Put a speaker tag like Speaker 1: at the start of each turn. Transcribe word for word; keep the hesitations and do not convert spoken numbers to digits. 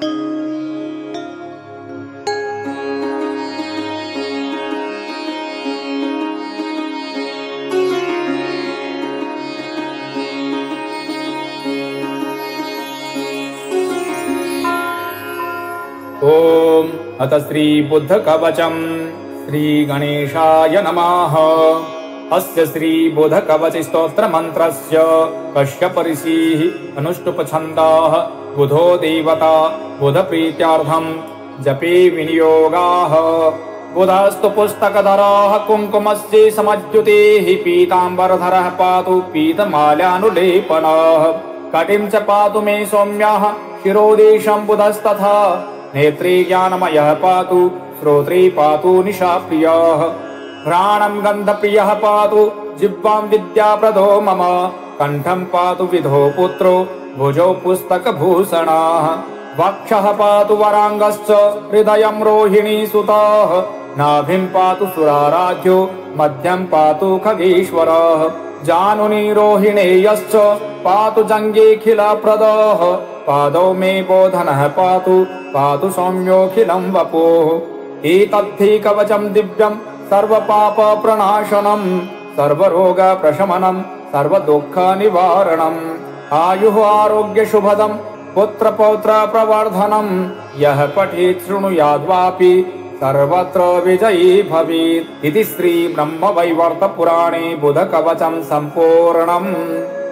Speaker 1: ओम अथ श्री बुद्ध कवचम श्री गणेशाय नमः। अस्य श्री बुद्ध कवच स्तोत्र मंत्रस्य कश्यप ऋषिः अनुष्टुप छन्दः बुधो देवता बुध प्रीत्यार्थं जपे विनियोगाः। बुधस्तु पुस्तकधरः कुङ्कुमस्य समद्युतेः पीताम्बरधरः पातु पीतमाल्यानुलेपनः। कटिं च पातु मे सौम्यः शिरोदेशं बुधस्तथा। नेत्रे ज्ञानमयः पातु श्रोत्रे पातु निशाप्रियः। घ्राणं गन्धप्रियः पातु जिह्वां विद्याप्रदो मम। कण्ठं पातु विधो पुत्रो भुजौ पुस्तकभूषणः। वक्षः पातु वराङ्गश्च हृदयं रोहिणी सुतः। नाभिं पातु सुराराध्यो मध्यं पातु खगेश्वरः। जानुनी रोहिणेयश्च पातु जङ्गेऽखिलप्रदः। पादौ मे बोधनः पातु पातु सौम्योऽखिलं वपुः। एतद्धि कवचं दिव्यं सर्वपापप्रणाशनं सर्वरोगप्रशमनं सर्वदुःखनिवारणम्। आयुः आरोग्यशुभदं पुत्रपौत्रप्रवर्धनं। यः पठेत् शृणुयाद्वापि सर्वत्र विजयी भवेत्। इति श्री ब्रह्मवैवर्त पुराणे बुध कवचं सम्पूर्णम्।